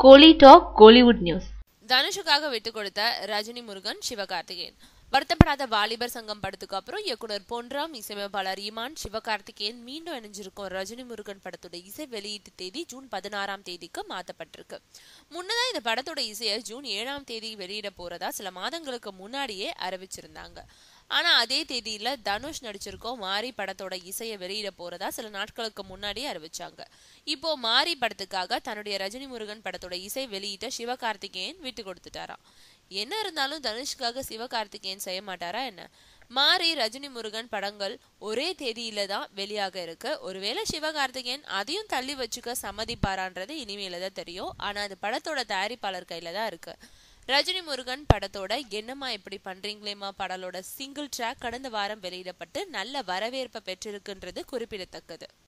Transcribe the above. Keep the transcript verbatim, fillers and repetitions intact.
கோலி talk Kollywood news. தனுஷுக்காக விட்டு கொடுத்த ரஜினி முருகன், சிவகார்த்திகேயன். வருத்தப்படாத வாலிபர் சங்கம் படத்துக்கு அப்புறம் இயக்குனர் பொன்ராம், இசையமைப்பாளர் இமான், சிவகார்த்திகேயன் மீண்டும் இணைஞ்சிருக்கும் ரஜினி முருகன் படத்தோட இசை வெளியீட்டு தேதி ஜூன் பதினாறாம் தேதிக்கு மாற்றப்பட்டிருக்கு. முன்னதான் இந்த படத்தோட இசையை ஜூன் ஏழாம் தேதி வெளியிட போறதா சில மாதங்களுக்கு முன்னாடியே அறிவிச்சிருந்தாங்க. ஆனா அதே தேதியில தனுஷ் நடிச்சிருக்கோம் மாரி படத்தோட இசையை வெளியிட போறதா சில நாட்களுக்கு முன்னாடியே அறிவிச்சாங்க. இப்போ மாரி படத்துக்காக தன்னுடைய ரஜினி முருகன் படத்தோட இசை வெளியிட்ட சிவகார்த்திகேயன் விட்டு கொடுத்துட்டாராம். என்ன இருந்தாலும் தனுஷ்காக சிவகார்த்திகேயன் செய்ய மாட்டாரா என்ன? மாரி, ரஜினி முருகன் படங்கள் ஒரே தேதியில தான் வெளியாக இருக்கு. ஒருவேளை சிவகார்த்திகேயன் அதையும் தள்ளி வச்சுக்க சம்மதிப்பாரான்றது இனிமேல தான் தெரியும். ஆனா அது படத்தோட தயாரிப்பாளர் கையில தான் இருக்கு. ரஜினி முருகன் படத்தோட என்னம்மா இப்படி பண்றீங்களேமா பாடலோட சிங்கிள் ட்ராக் கடந்த வாரம் வெளியிடப்பட்டு நல்ல வரவேற்பை பெற்றிருக்குன்றது குறிப்பிடத்தக்கது.